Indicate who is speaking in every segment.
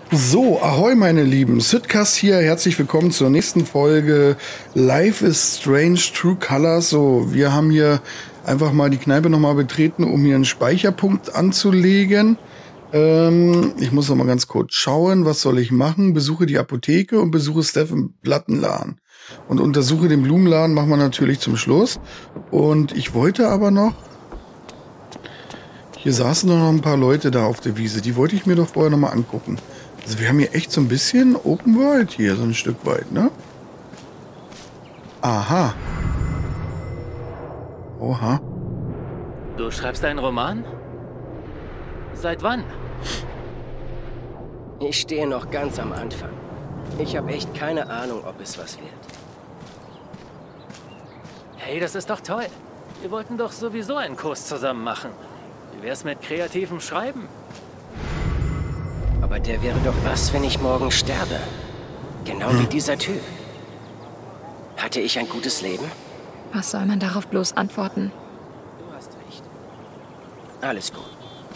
Speaker 1: So, ahoi meine Lieben, Sidcast hier, herzlich willkommen zur nächsten Folge Life is Strange True Colors. So, wir haben hier einfach mal die Kneipe nochmal betreten, um hier einen Speicherpunkt anzulegen. Ich muss noch mal ganz kurz schauen, was soll ich machen? Besuche die Apotheke und besuche Steffen Plattenladen. Und untersuche den Blumenladen machen wir natürlich zum Schluss. Und ich wollte aber noch... Hier saßen noch ein paar Leute da auf der Wiese, die wollte ich mir doch vorher noch mal angucken. Also wir haben hier echt so ein bisschen Open World hier, so ein Stück weit, ne? Aha. Oha.
Speaker 2: Du schreibst einen Roman? Seit wann?
Speaker 3: Ich stehe noch ganz am Anfang. Ich habe echt keine Ahnung, ob es was wird.
Speaker 2: Hey, das ist doch toll. Wir wollten doch sowieso einen Kurs zusammen machen. Wie wär's mit kreativem Schreiben?
Speaker 3: Aber der wäre doch was, wenn ich morgen sterbe. Genau wie dieser Typ. Hatte ich ein gutes Leben?
Speaker 4: Was soll man darauf bloß antworten?
Speaker 3: Du hast recht. Alles gut.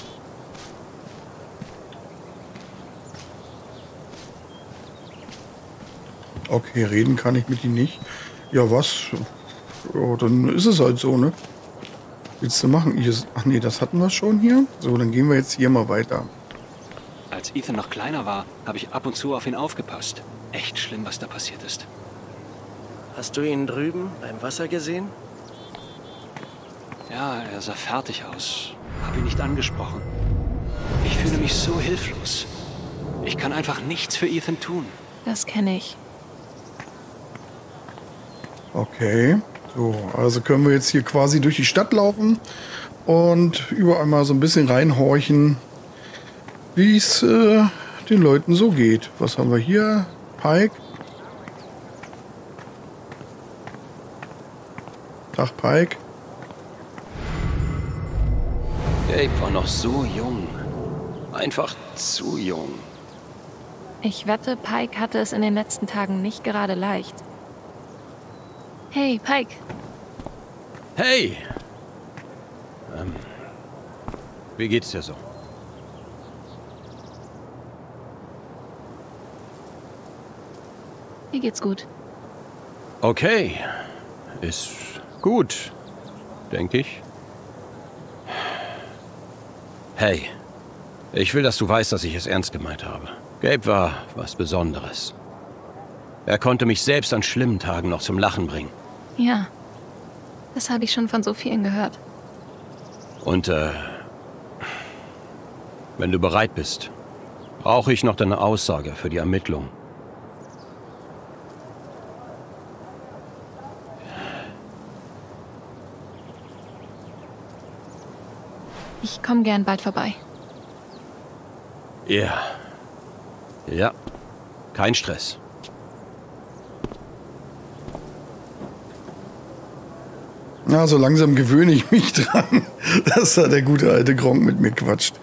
Speaker 1: Okay, reden kann ich mit ihm nicht. Ja, was? Ja, dann ist es halt so, ne? Willst du machen? Hier ist, ach nee, das hatten wir schon hier. So, dann gehen wir jetzt hier mal weiter.
Speaker 5: Als Ethan noch kleiner war, habe ich ab und zu auf ihn aufgepasst. Echt schlimm, was da passiert ist.
Speaker 3: Hast du ihn drüben beim Wasser gesehen?
Speaker 5: Ja, er sah fertig aus. Hab ihn nicht angesprochen. Ich fühle mich so hilflos. Ich kann einfach nichts für Ethan tun.
Speaker 4: Das kenne ich.
Speaker 1: Okay, so, also können wir jetzt hier quasi durch die Stadt laufen und überall mal so ein bisschen reinhorchen, wie es den Leuten so geht. Was haben wir hier? Pike. Tag, Pike.
Speaker 5: Gabe war noch so jung. Einfach zu jung.
Speaker 4: Ich wette, Pike hatte es in den letzten Tagen nicht gerade leicht. Hey, Pike.
Speaker 5: Hey! Wie geht's dir so?
Speaker 4: Mir geht's gut.
Speaker 5: Okay. Ist gut, denke ich. Hey, ich will, dass du weißt, dass ich es ernst gemeint habe. Gabe war was Besonderes. Er konnte mich selbst an schlimmen Tagen noch zum Lachen bringen.
Speaker 4: Ja, das habe ich schon von so vielen gehört.
Speaker 5: Und, wenn du bereit bist, brauche ich noch deine Aussage für die Ermittlung.
Speaker 4: Ich komme gern bald vorbei.
Speaker 5: Ja. Ja. Kein Stress.
Speaker 1: Na, so langsam gewöhne ich mich dran, dass da der gute alte Gronk mit mir quatscht.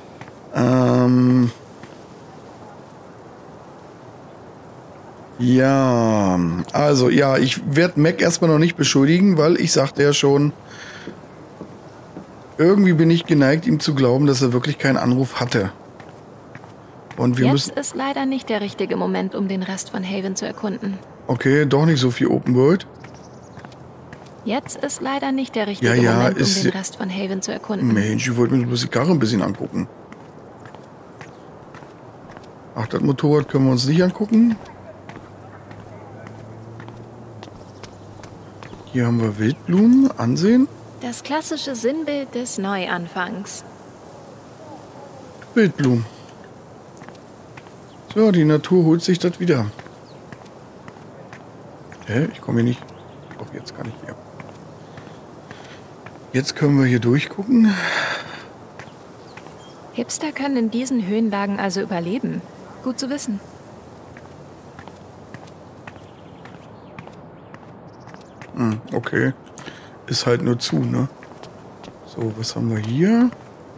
Speaker 1: Ja, also ja, ich werde Mac erstmal noch nicht beschuldigen, weil ich sagte ja schon, irgendwie bin ich geneigt, ihm zu glauben, dass er wirklich keinen Anruf hatte. Und wir müssen...
Speaker 4: Jetzt ist leider nicht der richtige Moment, um den Rest von Haven zu erkunden.
Speaker 1: Okay, doch nicht so viel Open World.
Speaker 4: Jetzt ist leider nicht der richtige
Speaker 1: Ja,
Speaker 4: Moment, um
Speaker 1: ist-
Speaker 4: den Rest von Haven zu erkunden.
Speaker 1: Mensch, ich wollte mir bloß die Karre ein bisschen angucken. Ach, das Motorrad können wir uns nicht angucken. Hier haben wir Wildblumen. Ansehen.
Speaker 4: Das klassische Sinnbild des Neuanfangs.
Speaker 1: Wildblumen. So, die Natur holt sich das wieder. Hä? Ich komme hier nicht. Doch, jetzt kann ich hier. Jetzt können wir hier durchgucken.
Speaker 4: Hipster können in diesen Höhenlagen also überleben. Gut zu wissen.
Speaker 1: Okay. Ist halt nur zu, ne? So, was haben wir hier?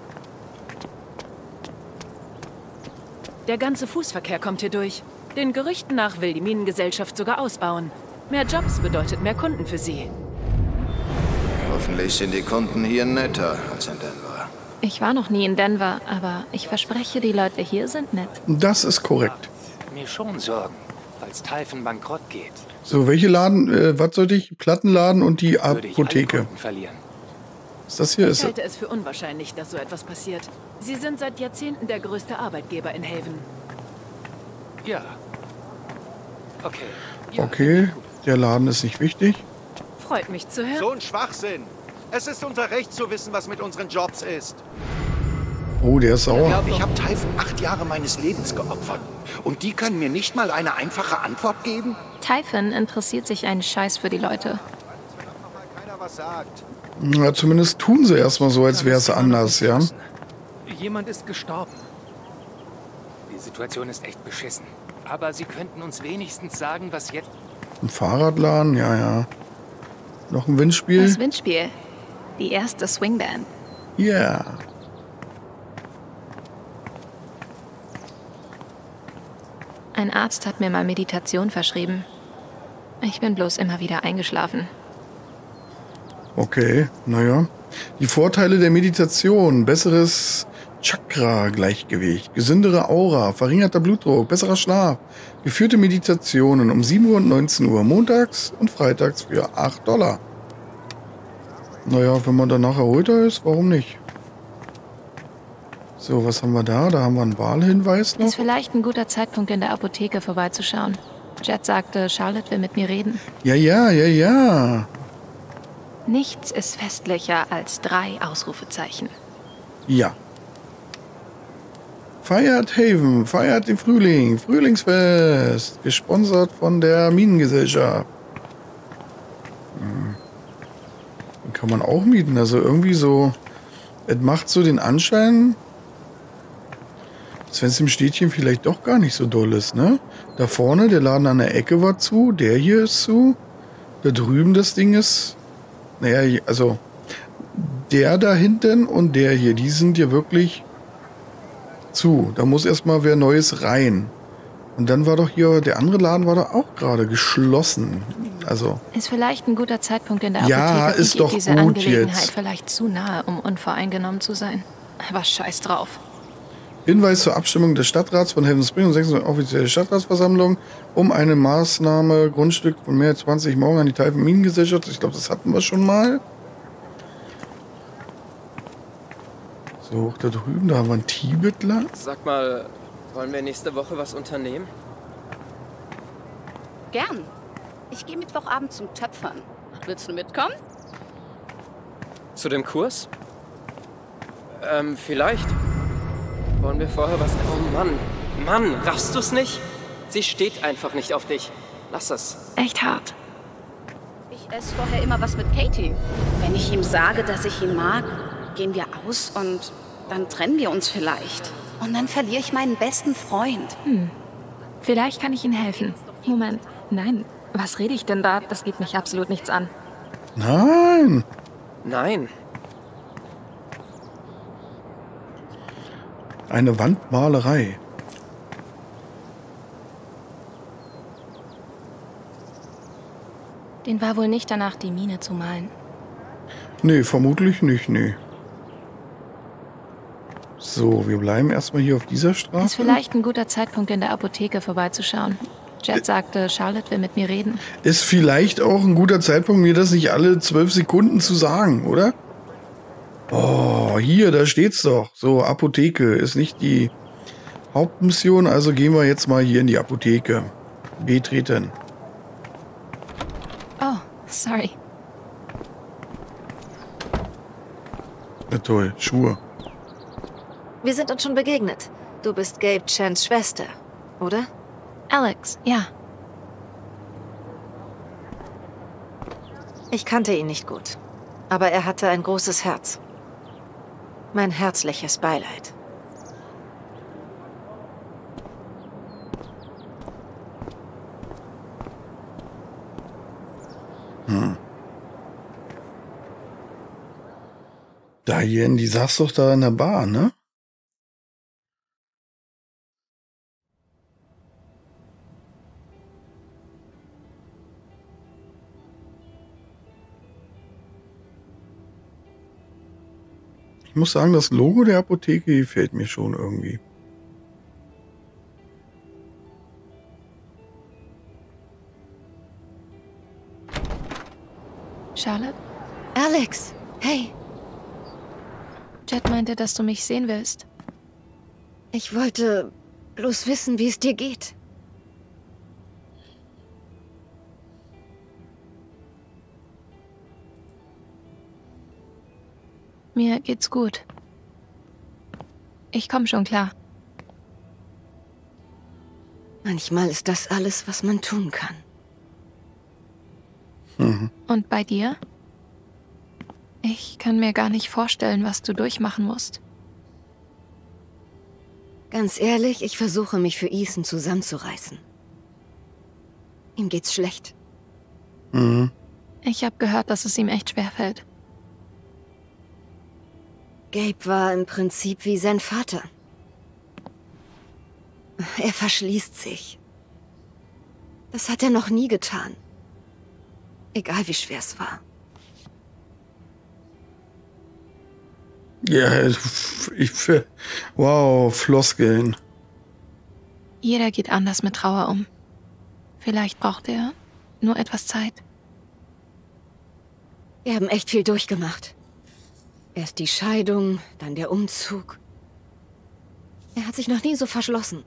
Speaker 6: Der ganze Fußverkehr kommt hier durch. Den Gerüchten nach will die Minengesellschaft sogar ausbauen. Mehr Jobs bedeutet mehr Kunden für sie.
Speaker 7: Hoffentlich sind die Kunden hier netter als in Denver.
Speaker 4: Ich war noch nie in Denver, aber ich verspreche, die Leute hier sind nett.
Speaker 1: Das ist korrekt.
Speaker 7: Mir schon Sorgen, falls Typhon bankrott geht.
Speaker 1: So, welche Laden, was sollte ich? Plattenladen und die
Speaker 7: Würde ich alle
Speaker 1: Apotheke.
Speaker 7: Kunden verlieren.
Speaker 1: Ist das hier?
Speaker 6: Ich
Speaker 1: Ist,
Speaker 6: halte es für unwahrscheinlich, dass so etwas passiert. Sie sind seit Jahrzehnten der größte Arbeitgeber in Haven.
Speaker 7: Ja. Okay. Ja,
Speaker 1: okay, der Laden ist nicht wichtig.
Speaker 6: Freut mich zu hören.
Speaker 8: So ein Schwachsinn. Es ist unser Recht zu wissen, was mit unseren Jobs ist.
Speaker 1: Oh, der ist sauer.
Speaker 8: Ich habe Typhon 8 Jahre meines Lebens geopfert. Und die können mir nicht mal eine einfache Antwort geben?
Speaker 4: Typhon interessiert sich einen Scheiß für die Leute.
Speaker 8: Keiner was sagt.
Speaker 1: Ja, zumindest tun sie erstmal so, als wäre es anders, ja.
Speaker 7: Jemand ist gestorben. Die Situation ist echt beschissen. Aber Sie könnten uns wenigstens sagen, was jetzt...
Speaker 1: Ein Fahrradladen, ja, ja. Noch ein Windspiel.
Speaker 4: Das Windspiel. Die erste Swingband.
Speaker 1: Ja. Yeah.
Speaker 4: Ein Arzt hat mir mal Meditation verschrieben. Ich bin bloß immer wieder eingeschlafen.
Speaker 1: Okay, naja. Die Vorteile der Meditation. Besseres Chakra-Gleichgewicht, gesündere Aura, verringerter Blutdruck, besserer Schlaf. Geführte Meditationen um 7 Uhr und 19 Uhr montags und freitags für $8. Naja, wenn man danach erholter ist, warum nicht? So, was haben wir da? Da haben wir einen Wahlhinweis noch.
Speaker 4: Ist vielleicht ein guter Zeitpunkt, in der Apotheke vorbeizuschauen. Jet sagte, Charlotte will mit mir reden.
Speaker 1: Ja, ja, ja, ja.
Speaker 4: Nichts ist festlicher als 3 Ausrufezeichen.
Speaker 1: Ja. Feiert Haven, feiert den Frühling, Frühlingsfest, gesponsert von der Minengesellschaft. Den kann man auch mieten, also irgendwie so, es macht so den Anschein, als wenn es im Städtchen vielleicht doch gar nicht so doll ist, ne? Da vorne, der Laden an der Ecke war zu, der hier ist zu, da drüben das Ding ist, naja, also der da hinten und der hier, die sind ja wirklich zu. Da muss erstmal wer Neues rein. Und dann war doch hier, der andere Laden war doch auch gerade geschlossen. Also.
Speaker 4: Ist vielleicht ein guter Zeitpunkt in der
Speaker 1: Ja,
Speaker 4: Apotheke.
Speaker 1: ist
Speaker 4: Ich
Speaker 1: doch
Speaker 4: diese
Speaker 1: gut
Speaker 4: Angelegenheit
Speaker 1: jetzt.
Speaker 4: vielleicht zu nahe, um unvoreingenommen zu sein. Aber scheiß drauf.
Speaker 1: Hinweis zur Abstimmung des Stadtrats von Haven Springs und 6. offizielle Stadtratsversammlung um eine Maßnahme, Grundstück von mehr als 20 morgen an die Typhon Minengesellschaft. Ich glaube, das hatten wir schon mal. So, da drüben, da haben wir einen Tibetler.
Speaker 9: Sag mal, wollen wir nächste Woche was unternehmen?
Speaker 10: Gern. Ich gehe Mittwochabend zum Töpfern. Willst du mitkommen?
Speaker 9: Zu dem Kurs? Vielleicht. Wollen wir vorher was... Oh Mann. Mann, raffst du's nicht? Sie steht einfach nicht auf dich. Lass es.
Speaker 4: Echt hart.
Speaker 10: Ich esse vorher immer was mit Katie. Wenn ich ihm sage, dass ich ihn mag, gehen wir aus und dann trennen wir uns vielleicht. Und dann verliere ich meinen besten Freund.
Speaker 4: Vielleicht kann ich Ihnen helfen. Moment. Nein. Was rede ich denn da? Das geht mich absolut nichts an.
Speaker 1: Nein.
Speaker 9: Nein.
Speaker 1: Eine Wandmalerei.
Speaker 4: Den war wohl nicht danach, die Mine zu malen.
Speaker 1: Nee, vermutlich nicht, nee. So, wir bleiben erstmal hier auf dieser Straße.
Speaker 4: Ist vielleicht ein guter Zeitpunkt, in der Apotheke vorbeizuschauen. Jet sagte, Charlotte will mit mir reden.
Speaker 1: Ist vielleicht auch ein guter Zeitpunkt, mir das nicht alle 12 Sekunden zu sagen, oder? Oh, hier, da steht's doch. So, Apotheke ist nicht die Hauptmission, also gehen wir jetzt mal hier in die Apotheke. Betreten.
Speaker 4: Oh, sorry.
Speaker 1: Na toll, Schuhe.
Speaker 11: Wir sind uns schon begegnet. Du bist Gabe Chans Schwester, oder?
Speaker 4: Alex, ja.
Speaker 11: Ich kannte ihn nicht gut, aber er hatte ein großes Herz. Mein herzliches Beileid.
Speaker 1: Diane, die saß doch da in der Bar, ne? Ich muss sagen, das Logo der Apotheke gefällt mir schon irgendwie.
Speaker 4: Charlotte?
Speaker 11: Alex, hey.
Speaker 4: Jet meinte, dass du mich sehen willst.
Speaker 11: Ich wollte bloß wissen, wie es dir geht.
Speaker 4: Mir geht's gut. Ich komme schon klar.
Speaker 11: Manchmal ist das alles, was man tun kann.
Speaker 4: Und bei dir? Ich kann mir gar nicht vorstellen, was du durchmachen musst.
Speaker 11: Ganz ehrlich, ich versuche mich für Ethan zusammenzureißen. Ihm geht's schlecht.
Speaker 4: Ich habe gehört, dass es ihm echt schwerfällt.
Speaker 11: Gabe war im Prinzip wie sein Vater. Er verschließt sich. Das hat er noch nie getan. Egal wie schwer es war.
Speaker 1: Ja, wow, Floskeln.
Speaker 4: Jeder geht anders mit Trauer um. Vielleicht braucht er nur etwas Zeit.
Speaker 11: Wir haben echt viel durchgemacht. Erst die Scheidung, dann der Umzug. Er hat sich noch nie so verschlossen.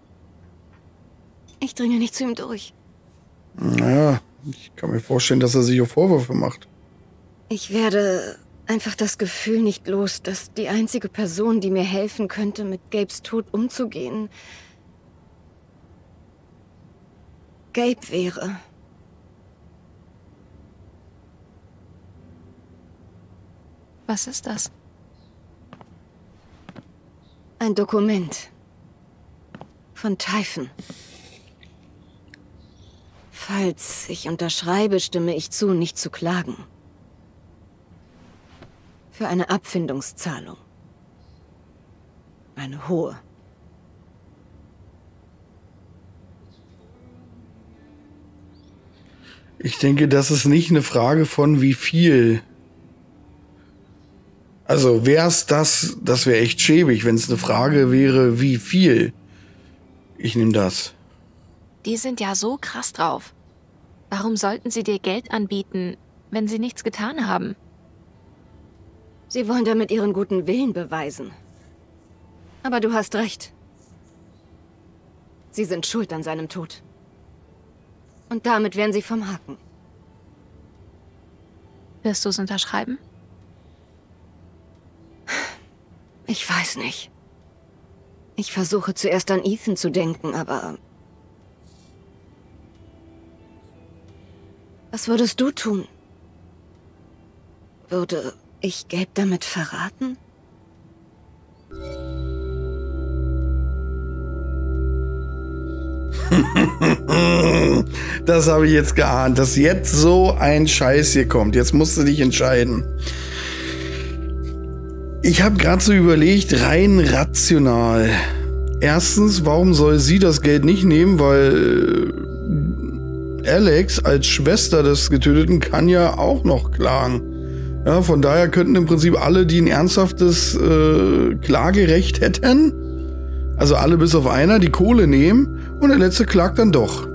Speaker 11: Ich dringe nicht zu ihm durch.
Speaker 1: Naja, ich kann mir vorstellen, dass er sich auch Vorwürfe macht.
Speaker 11: Ich werde einfach das Gefühl nicht los, dass die einzige Person, die mir helfen könnte, mit Gabes Tod umzugehen, Gabe wäre.
Speaker 4: Was ist das?
Speaker 11: Ein Dokument. Von Typhon. Falls ich unterschreibe, stimme ich zu, nicht zu klagen. Für eine Abfindungszahlung. Eine hohe.
Speaker 1: Ich denke, das ist nicht eine Frage von wie viel. Also wär's das wäre echt schäbig, wenn es eine Frage wäre, wie viel. Ich nehme das.
Speaker 4: Die sind ja so krass drauf. Warum sollten sie dir Geld anbieten, wenn sie nichts getan haben?
Speaker 11: Sie wollen damit ihren guten Willen beweisen. Aber du hast recht. Sie sind schuld an seinem Tod. Und damit wären sie vom Haken.
Speaker 4: Wirst du es unterschreiben?
Speaker 11: Ich weiß nicht. Ich versuche zuerst an Ethan zu denken, aber... Was würdest du tun? Würde ich Gabe damit verraten?
Speaker 1: Das habe ich jetzt geahnt, dass jetzt so ein Scheiß hier kommt. Jetzt musst du dich entscheiden. Ich habe gerade so überlegt, rein rational. Erstens, warum soll sie das Geld nicht nehmen? Weil Alex als Schwester des Getöteten kann ja auch noch klagen. Ja, von daher könnten im Prinzip alle, die ein ernsthaftes Klagerecht hätten, also alle bis auf einer, die Kohle nehmen und der letzte klagt dann doch.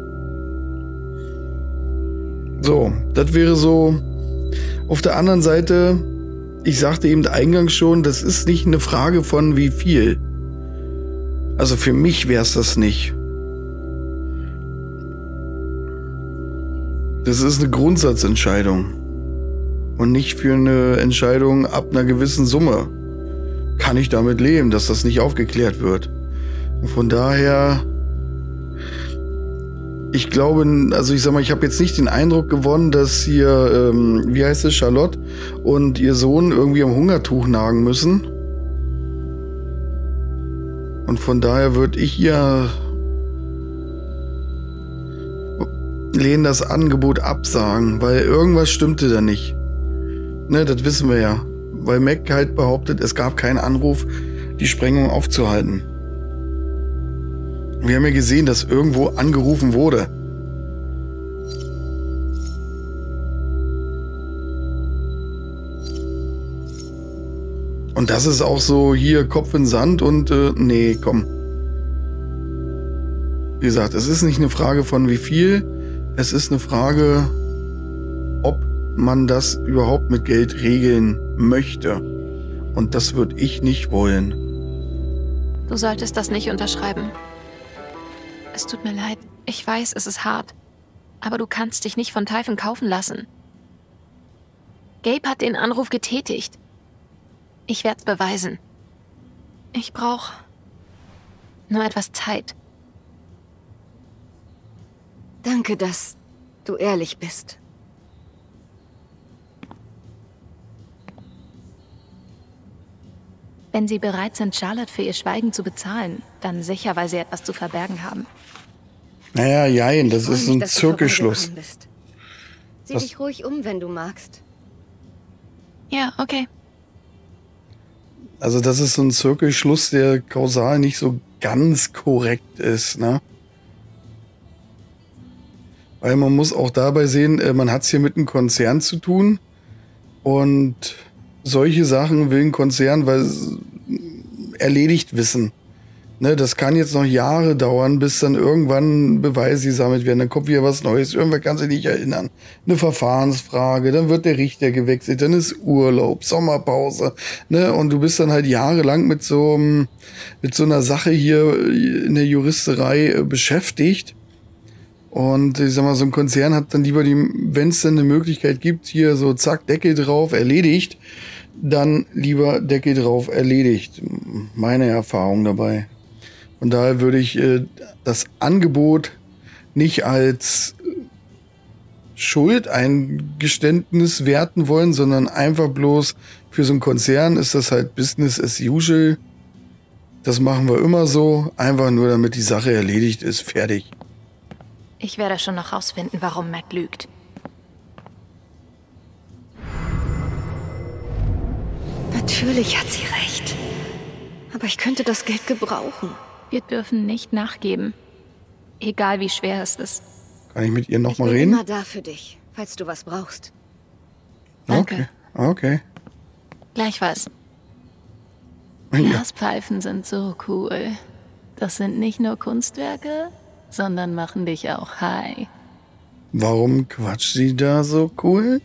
Speaker 1: So, das wäre so. Auf der anderen Seite, ich sagte eben eingangs schon, das ist nicht eine Frage von wie viel. Also für mich wäre es das nicht. Das ist eine Grundsatzentscheidung. Und nicht für eine Entscheidung ab einer gewissen Summe. Kann ich damit leben, dass das nicht aufgeklärt wird. Und von daher, ich glaube, also ich sag mal, ich habe jetzt nicht den Eindruck gewonnen, dass hier, wie heißt es, Charlotte und ihr Sohn irgendwie am Hungertuch nagen müssen. Und von daher würde ich ihr lehnen das Angebot absagen, weil irgendwas stimmte da nicht. Ne, das wissen wir ja. Weil Mac halt behauptet, es gab keinen Anruf, die Sprengung aufzuhalten. Wir haben ja gesehen, dass irgendwo angerufen wurde. Und das ist auch so hier Kopf in Sand und nee, komm. Wie gesagt, es ist nicht eine Frage von wie viel, es ist eine Frage, ob man das überhaupt mit Geld regeln möchte. Und das würde ich nicht wollen.
Speaker 4: Du solltest das nicht unterschreiben. Es tut mir leid. Ich weiß, es ist hart. Aber du kannst dich nicht von Typhon kaufen lassen. Gabe hat den Anruf getätigt. Ich werde es beweisen. Ich brauche nur etwas Zeit.
Speaker 11: Danke, dass du ehrlich bist.
Speaker 4: Wenn sie bereit sind, Charlotte für ihr Schweigen zu bezahlen, dann sicher, weil sie etwas zu verbergen haben.
Speaker 1: Naja, jein, das ist ein Zirkelschluss.
Speaker 11: Sieh dich ruhig um, wenn du magst.
Speaker 4: Ja, okay.
Speaker 1: Also das ist so ein Zirkelschluss, der kausal nicht so ganz korrekt ist, ne? Weil man muss auch dabei sehen, man hat es hier mit einem Konzern zu tun und solche Sachen will ein Konzern erledigt wissen. Ne, das kann jetzt noch Jahre dauern, bis dann irgendwann Beweise gesammelt werden. Dann kommt wieder was Neues. Irgendwer kann sich nicht erinnern. Eine Verfahrensfrage, dann wird der Richter gewechselt, dann ist Urlaub, Sommerpause. Ne, und du bist dann halt jahrelang mit so einer Sache hier in der Juristerei beschäftigt. Und ich sag mal, so ein Konzern hat dann lieber wenn es dann eine Möglichkeit gibt, hier so zack, Deckel drauf, erledigt, dann lieber Deckel drauf, erledigt. Meine Erfahrung dabei. Von daher würde ich das Angebot nicht als Schuldeingeständnis werten wollen, sondern einfach bloß für so einen Konzern ist das halt Business as usual. Das machen wir immer so, einfach nur damit die Sache erledigt ist, fertig.
Speaker 4: Ich werde schon noch rausfinden, warum Matt lügt.
Speaker 11: Natürlich hat sie recht. Aber ich könnte das Geld gebrauchen.
Speaker 4: Wir dürfen nicht nachgeben. Egal wie schwer es ist.
Speaker 1: Kann ich mit ihr noch mal reden?
Speaker 11: Ich bin immer da für dich, falls du was brauchst.
Speaker 4: Danke.
Speaker 1: Okay.
Speaker 4: Gleichfalls.
Speaker 1: Ja.
Speaker 4: Blaspfeifen sind so cool. Das sind nicht nur Kunstwerke, sondern machen dich auch high.
Speaker 1: Warum quatscht sie da so cool?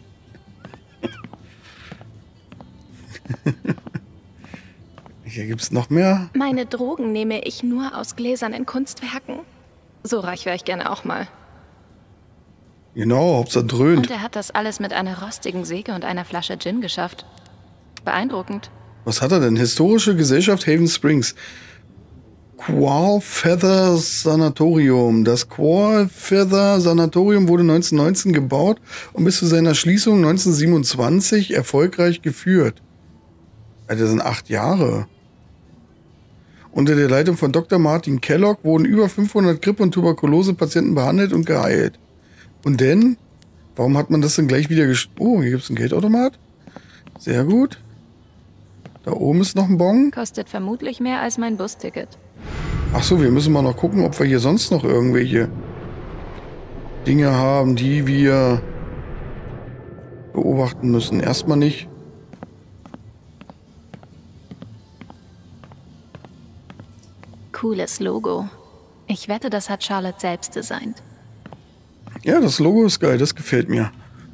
Speaker 1: Hier gibt's noch mehr.
Speaker 4: Meine Drogen nehme ich nur aus gläsernen Kunstwerken. So reich wäre ich gerne auch mal.
Speaker 1: Genau, Hauptsache dröhnt.
Speaker 4: Und er hat das alles mit einer rostigen Säge und einer Flasche Gin geschafft. Beeindruckend.
Speaker 1: Was hat er denn? Historische Gesellschaft Haven Springs. Qual Feather Sanatorium. Das Qual Feather Sanatorium wurde 1919 gebaut und bis zu seiner Schließung 1927 erfolgreich geführt. Alter, das sind 8 Jahre. Unter der Leitung von Dr. Martin Kellogg wurden über 500 Grippe- und Tuberkulose-Patienten behandelt und geheilt. Und denn? Warum hat man das denn gleich wieder Oh, hier gibt es einen Geldautomat. Sehr gut. Da oben ist noch ein Bon.
Speaker 4: Kostet vermutlich mehr als mein Busticket.
Speaker 1: Ach so, wir müssen mal noch gucken, ob wir hier sonst noch irgendwelche Dinge haben, die wir beobachten müssen. Erstmal nicht.
Speaker 4: Cooles Logo. Ich wette, das hat Charlotte selbst designt.
Speaker 1: Ja, das Logo ist geil, das gefällt mir.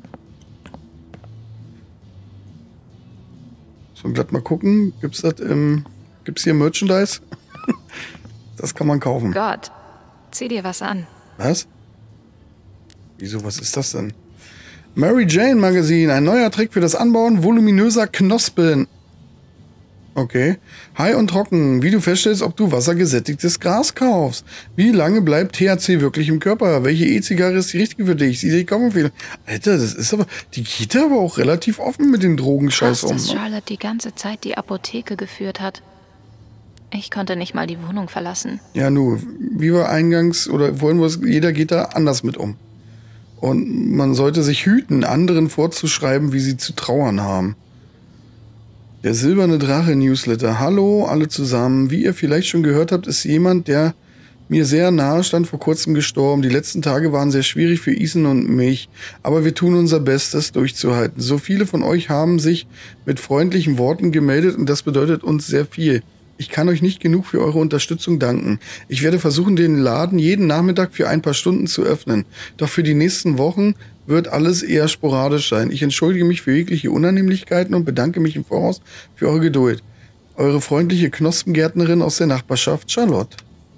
Speaker 1: So, glatt mal gucken. Gibt's hier Merchandise? Das kann man kaufen.
Speaker 4: Gott, zieh dir was an.
Speaker 1: Was? Wieso, was ist das denn? Mary Jane Magazine, ein neuer Trick für das Anbauen voluminöser Knospen. Okay. High und trocken. Wie du feststellst, ob du wassergesättigtes Gras kaufst. Wie lange bleibt THC wirklich im Körper? Welche E-Zigarre ist die richtige für dich? Sieh die Kaufempfehlung. Alter, das ist aber... Die geht aber auch relativ offen mit dem Drogenscheiß um.
Speaker 4: Dass Charlotte die ganze Zeit die Apotheke geführt hat. Ich konnte nicht mal die Wohnung verlassen.
Speaker 1: Ja, nur, wie wir eingangs, oder wollen wir es, jeder geht da anders mit um. Und man sollte sich hüten, anderen vorzuschreiben, wie sie zu trauern haben. Der Silberne Drache Newsletter. Hallo, alle zusammen. Wie ihr vielleicht schon gehört habt, ist jemand, der mir sehr nahe stand, vor kurzem gestorben. Die letzten Tage waren sehr schwierig für Ethan und mich, aber wir tun unser Bestes, durchzuhalten. So viele von euch haben sich mit freundlichen Worten gemeldet und das bedeutet uns sehr viel. Ich kann euch nicht genug für eure Unterstützung danken. Ich werde versuchen, den Laden jeden Nachmittag für ein paar Stunden zu öffnen. Doch für die nächsten Wochen wird alles eher sporadisch sein. Ich entschuldige mich für jegliche Unannehmlichkeiten und bedanke mich im Voraus für eure Geduld. Eure freundliche Knospengärtnerin aus der Nachbarschaft, Charlotte.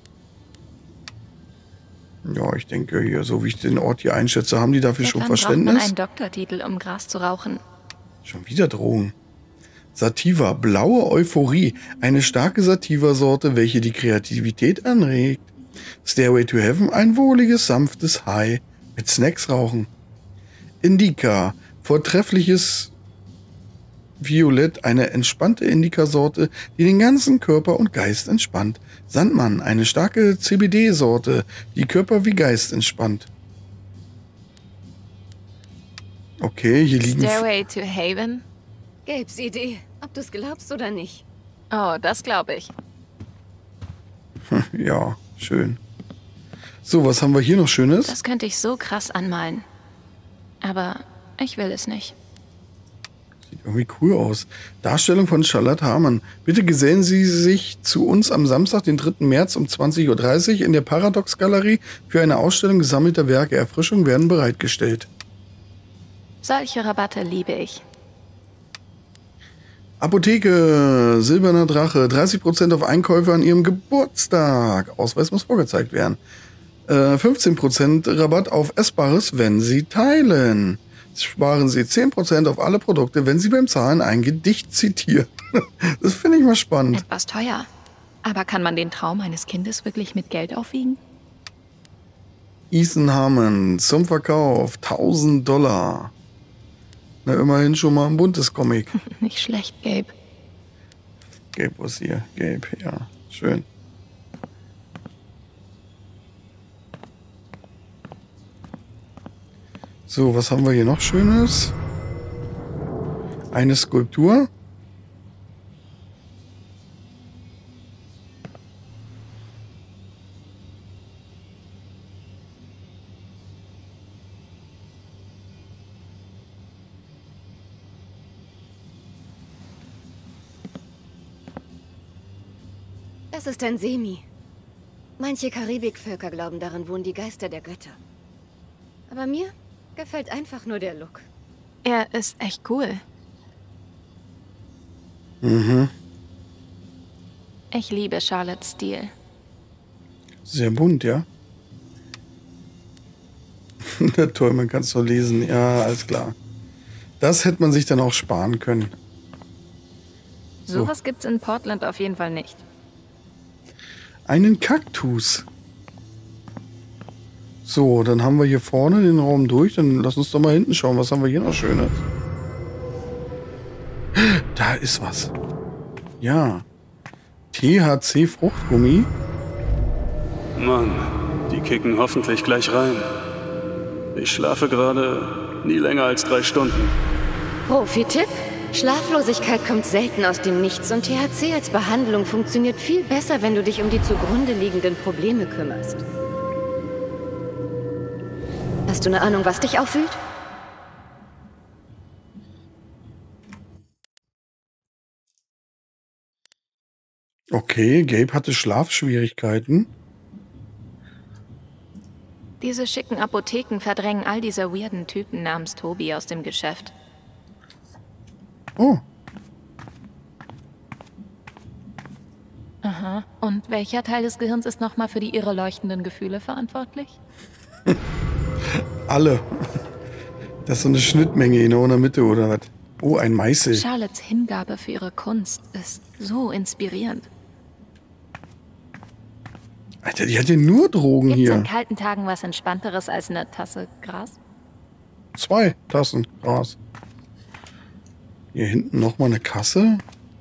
Speaker 1: Ja, ich denke hier, so wie ich den Ort hier einschätze, haben die dafür schon Verständnis.
Speaker 4: Braucht man einen Doktortitel, um Gras zu rauchen?
Speaker 1: Schon wieder Drogen. Sativa, blaue Euphorie, eine starke Sativa-Sorte, welche die Kreativität anregt. Stairway to Heaven, ein wohliges, sanftes High mit Snacks rauchen. Indica, vortreffliches Violett, eine entspannte Indica-Sorte, die den ganzen Körper und Geist entspannt. Sandmann, eine starke CBD-Sorte, die Körper wie Geist entspannt. Okay, hier liegen...
Speaker 4: Stairway to Haven?
Speaker 11: Gabes Idee, ob du es glaubst oder nicht.
Speaker 4: Oh, das glaube ich.
Speaker 1: Ja, schön. So, was haben wir hier noch Schönes?
Speaker 4: Das könnte ich so krass anmalen. Aber ich will es nicht.
Speaker 1: Sieht irgendwie cool aus. Darstellung von Charlotte Harman. Bitte gesellen Sie sich zu uns am Samstag, den 3. März um 20:30 Uhr in der Paradox-Galerie für eine Ausstellung gesammelter Werke. Erfrischung werden bereitgestellt.
Speaker 4: Solche Rabatte liebe ich.
Speaker 1: Apotheke, Silberner Drache, 30% auf Einkäufe an Ihrem Geburtstag. Ausweis muss vorgezeigt werden. 15% Rabatt auf Essbares, wenn Sie teilen. Sparen Sie 10% auf alle Produkte, wenn Sie beim Zahlen ein Gedicht zitieren. Das finde ich mal spannend.
Speaker 4: Etwas teuer. Aber kann man den Traum eines Kindes wirklich mit Geld aufwiegen?
Speaker 1: Ethan Harman zum Verkauf, $1000. Na, immerhin schon mal ein buntes Comic.
Speaker 4: Nicht schlecht, Gabe.
Speaker 1: Gabe, was hier? Gabe, ja, schön. So, was haben wir hier noch Schönes? Eine Skulptur.
Speaker 11: Das ist ein Semi. Manche Karibikvölker glauben, darin wohnen die Geister der Götter. Aber mir gefällt einfach nur der Look.
Speaker 4: Er ist echt cool.
Speaker 1: Mhm.
Speaker 4: Ich liebe Charlottes Stil.
Speaker 1: Sehr bunt, ja. Na toll, man kann es so lesen. Ja, alles klar. Das hätte man sich dann auch sparen können.
Speaker 4: Sowas gibt's in Portland auf jeden Fall nicht.
Speaker 1: Einen Kaktus. So, dann haben wir hier vorne den Raum durch. Dann lass uns doch mal hinten schauen. Was haben wir hier noch Schönes? Da ist was. Ja. THC-Fruchtgummi.
Speaker 12: Mann, die kicken hoffentlich gleich rein. Ich schlafe gerade nie länger als 3 Stunden.
Speaker 11: Profi-Tipp? Schlaflosigkeit kommt selten aus dem Nichts und THC als Behandlung funktioniert viel besser, wenn du dich um die zugrunde liegenden Probleme kümmerst. Hast du eine Ahnung, was dich aufwühlt?
Speaker 1: Okay, Gabe hatte Schlafschwierigkeiten.
Speaker 4: Diese schicken Apotheken verdrängen all diese weirden Typen namens Tobi aus dem Geschäft.
Speaker 1: Oh.
Speaker 4: Aha. Und welcher Teil des Gehirns ist nochmal für die irre leuchtenden Gefühle verantwortlich?
Speaker 1: Alle. Das ist so eine Schnittmenge in der Mitte, oder was? Oh, ein Meißel.
Speaker 4: Charlottes Hingabe für ihre Kunst ist so inspirierend.
Speaker 1: Alter, die hat ja nur Drogen
Speaker 4: Gibt's
Speaker 1: hier.
Speaker 4: in kalten Tagen was Entspannteres als eine Tasse Gras?
Speaker 1: 2 Tassen Gras. Hier hinten nochmal eine Kasse.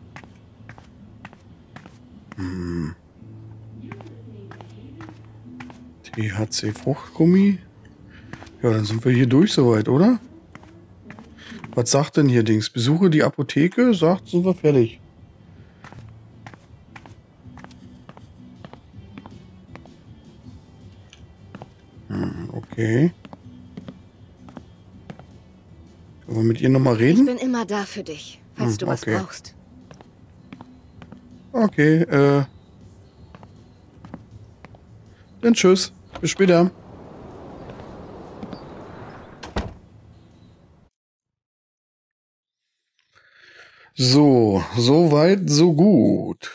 Speaker 1: THC-Fruchtgummi. Ja, dann sind wir hier durch soweit, oder? Was sagt denn hier Dings? Besuche die Apotheke, sagt, sind wir fertig. Okay. Wollen wir mit ihr nochmal reden?
Speaker 11: Ich bin immer da für dich, falls du was brauchst.
Speaker 1: Okay, dann tschüss. Bis später. So, so weit, so gut.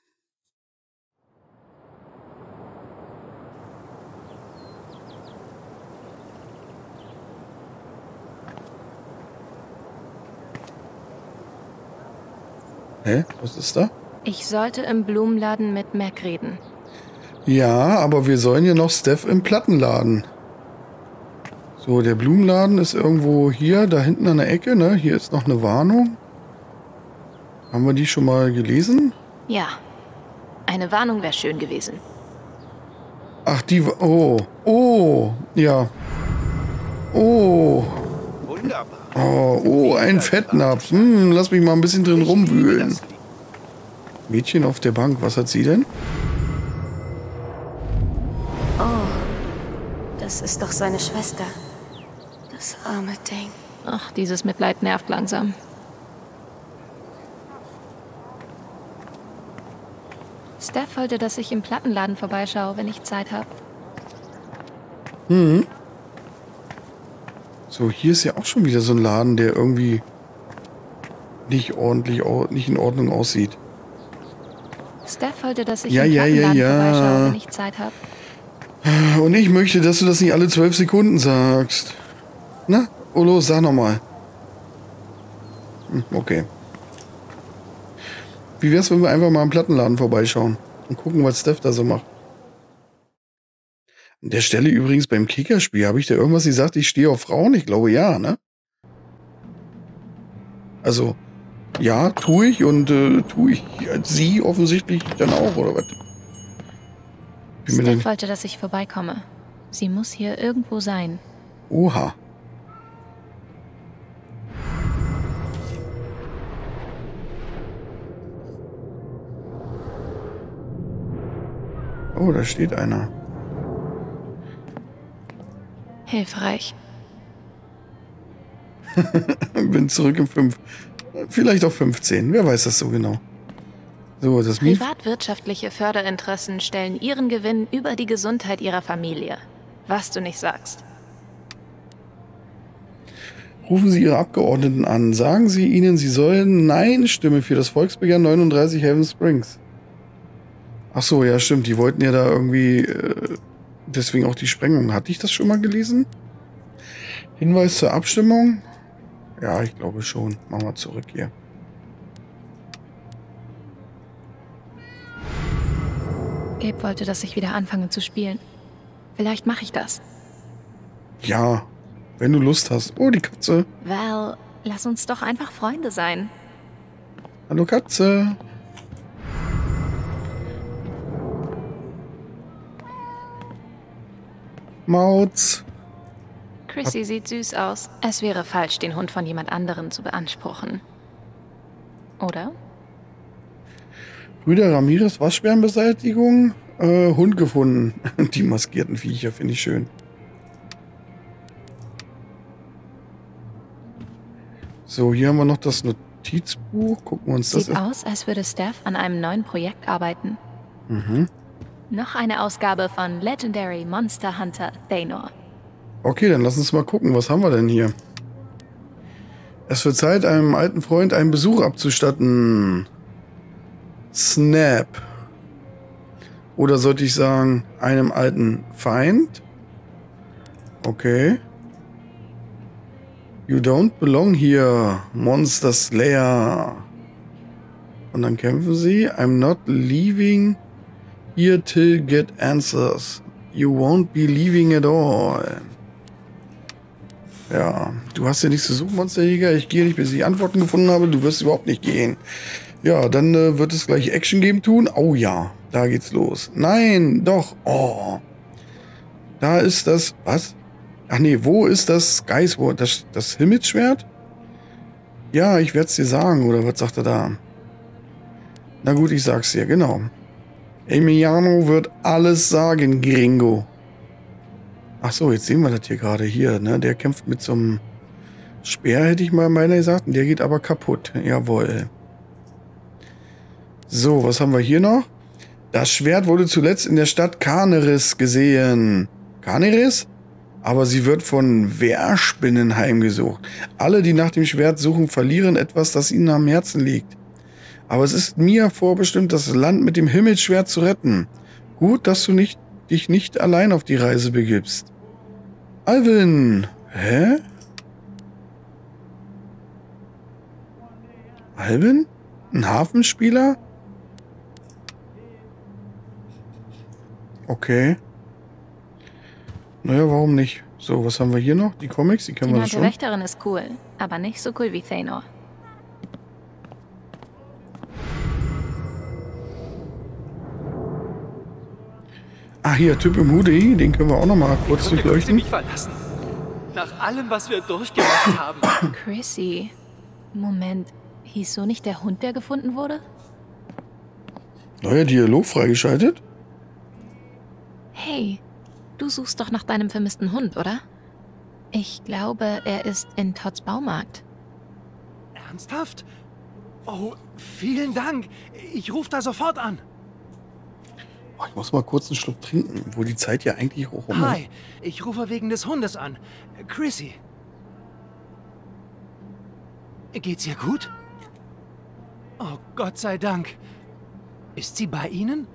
Speaker 1: Hä? Was ist da?
Speaker 4: Ich sollte im Blumenladen mit Mac reden.
Speaker 1: Ja, aber wir sollen ja noch Steph im Plattenladen. So, der Blumenladen ist irgendwo hier, da hinten an der Ecke, ne? Hier ist noch eine Warnung. Haben wir die schon mal gelesen?
Speaker 4: Ja. Eine Warnung wäre schön gewesen.
Speaker 1: Ach, die... Oh. Oh. Ja. Oh.
Speaker 8: Wunderbar.
Speaker 1: Oh, ein Fettnapf. Lass mich mal ein bisschen drin rumwühlen. Mädchen auf der Bank, was hat sie denn?
Speaker 11: Oh, das ist doch seine Schwester. Das arme Ding.
Speaker 4: Ach, dieses Mitleid nervt langsam. Steph wollte, dass ich im Plattenladen vorbeischaue, wenn ich Zeit habe.
Speaker 1: So, hier ist ja auch schon wieder so ein Laden, der irgendwie nicht in Ordnung aussieht.
Speaker 4: Steph wollte, dass ich im Plattenladen vorbeischaue, wenn ich Zeit habe.
Speaker 1: Und ich möchte, dass du das nicht alle 12 Sekunden sagst. Na, oh los, sag nochmal. Okay. Wie wär's, wenn wir einfach mal im Plattenladen vorbeischauen und gucken, was Steph da so macht? An der Stelle übrigens beim Kickerspiel, habe ich da irgendwas gesagt, ich stehe auf Frauen? Ich glaube ja, ne? Also, ja, tue ich und tue ich sie offensichtlich dann auch, oder was?
Speaker 4: Steph wollte, dass ich vorbeikomme. Sie muss hier irgendwo sein.
Speaker 1: Oha. Oh, da steht einer.
Speaker 4: Hilfreich.
Speaker 1: Bin zurück im 5. Vielleicht auch 15. Wer weiß das so genau. So, das
Speaker 4: Privatwirtschaftliche Förderinteressen stellen ihren Gewinn über die Gesundheit ihrer Familie. Was du nicht sagst.
Speaker 1: Rufen Sie Ihre Abgeordneten an. Sagen Sie ihnen, sie sollen Nein-Stimme für das Volksbegehren 39 Haven Springs. Ach so, ja stimmt. Die wollten ja da irgendwie deswegen auch die Sprengung. Hatte ich das schon mal gelesen? Hinweis zur Abstimmung? Ja, ich glaube schon. Machen wir zurück hier.
Speaker 4: Gabe wollte, dass ich wieder anfange zu spielen. Vielleicht mache ich das.
Speaker 1: Ja, wenn du Lust hast. Oh, die Katze.
Speaker 4: Val, lass uns doch einfach Freunde sein.
Speaker 1: Hallo Katze. Mauz.
Speaker 4: Chrissy sieht süß aus. Es wäre falsch, den Hund von jemand anderem zu beanspruchen. Oder?
Speaker 1: Brüder Ramirez, Waschbärenbeseitigung. Hund gefunden. Die maskierten Viecher, finde ich schön. So, hier haben wir noch das Notizbuch. Gucken wir uns das an.
Speaker 4: Sieht aus, als würde Steph an einem neuen Projekt arbeiten.
Speaker 1: Mhm.
Speaker 4: Noch eine Ausgabe von Legendary Monster Hunter Thanor.
Speaker 1: Okay, dann lass uns mal gucken. Was haben wir denn hier? Es wird Zeit, einem alten Freund einen Besuch abzustatten. Snap. Oder sollte ich sagen, einem alten Feind? Okay. You don't belong here, Monster Slayer. Und dann kämpfen sie. I'm not leaving here till get answers. You won't be leaving at all. Ja, du hast ja nichts zu suchen, Monsterjäger. Ich gehe nicht, bis ich Antworten gefunden habe. Du wirst überhaupt nicht gehen. Ja, dann wird es gleich Action Game tun. Oh ja, da geht's los. Nein, doch. Oh. Da ist das... Was? Ach nee, wo ist das Skyward? Das Himmelsschwert? Ja, ich werde es dir sagen. Oder was sagt er da? Na gut, ich sag's dir, genau. Emiliano wird alles sagen, Gringo. Ach so, jetzt sehen wir das hier gerade. Hier, ne? Der kämpft mit so einem Speer, hätte ich mal meiner gesagt. Der geht aber kaputt. Jawohl. So, was haben wir hier noch? Das Schwert wurde zuletzt in der Stadt Carneris gesehen. Carneris? Aber sie wird von Wehrspinnen heimgesucht. Alle, die nach dem Schwert suchen, verlieren etwas, das ihnen am Herzen liegt. Aber es ist mir vorbestimmt, das Land mit dem Himmelsschwert zu retten. Gut, dass du dich nicht allein auf die Reise begibst. Alvin! Hä? Alvin? Ein Hafenspieler? Okay. Naja, warum nicht? So, was haben wir hier noch? Die Comics, die kennen wir schon.
Speaker 4: Die Wächterin ist cool, aber nicht so cool wie Thanor.
Speaker 1: Ah, hier, Typ im Hoodie, den können wir auch noch mal kurz durchleuchten.
Speaker 7: Mich verlassen. Nach allem, was wir durchgemacht haben.
Speaker 4: Chrissy. Moment, hieß so nicht der Hund, der gefunden wurde?
Speaker 1: Neuer Dialog freigeschaltet.
Speaker 4: Hey, du suchst doch nach deinem vermissten Hund, oder? Ich glaube, er ist in Todds Baumarkt.
Speaker 7: Ernsthaft? Oh, vielen Dank. Ich rufe da sofort an.
Speaker 1: Oh, ich muss mal kurz einen Schluck trinken, wo die Zeit ja eigentlich auch rum ist.
Speaker 7: Hi, ich rufe wegen des Hundes an. Chrissy. Geht's ihr gut? Oh, Gott sei Dank. Ist sie bei Ihnen?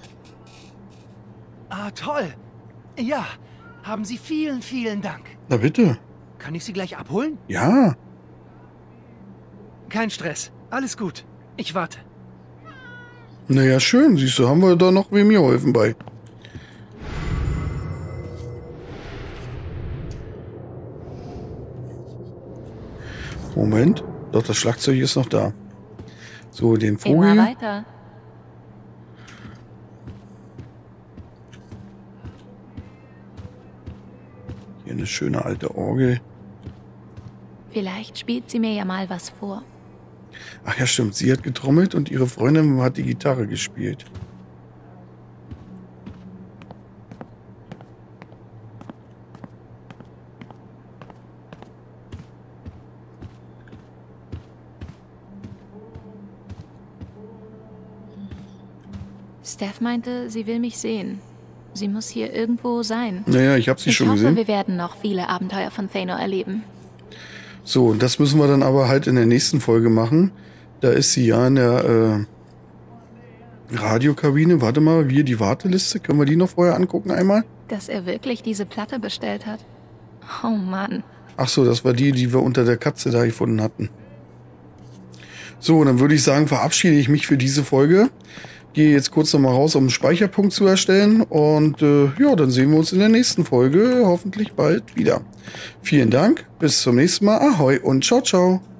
Speaker 7: Ah, toll. Ja, haben Sie vielen, vielen Dank.
Speaker 1: Na bitte.
Speaker 7: Kann ich Sie gleich abholen?
Speaker 1: Ja.
Speaker 7: Kein Stress. Alles gut. Ich warte.
Speaker 1: Naja, schön. Siehst du, haben wir da noch wem geholfen bei. Moment. Doch, das Schlagzeug ist noch da. So, den Vogel.
Speaker 4: Immer weiter.
Speaker 1: Hier eine schöne alte Orgel.
Speaker 4: Vielleicht spielt sie mir ja mal was vor.
Speaker 1: Ach ja, stimmt. Sie hat getrommelt und ihre Freundin hat die Gitarre gespielt.
Speaker 4: Steph meinte, sie will mich sehen. Sie muss hier irgendwo sein.
Speaker 1: Naja, ich habe sie schon gesehen.
Speaker 4: Ich hoffe, wir werden noch viele Abenteuer von Thanor erleben.
Speaker 1: So, und das müssen wir dann aber halt in der nächsten Folge machen. Da ist sie ja in der Radiokabine. Warte mal, wir die Warteliste. Können wir die noch vorher angucken einmal?
Speaker 4: Dass er wirklich diese Platte bestellt hat. Oh Mann.
Speaker 1: Ach so, das war die wir unter der Katze da gefunden hatten. So, und dann würde ich sagen, verabschiede ich mich für diese Folge. Gehe jetzt kurz nochmal raus, um einen Speicherpunkt zu erstellen. Und ja, dann sehen wir uns in der nächsten Folge hoffentlich bald wieder. Vielen Dank, bis zum nächsten Mal. Ahoi und ciao, ciao.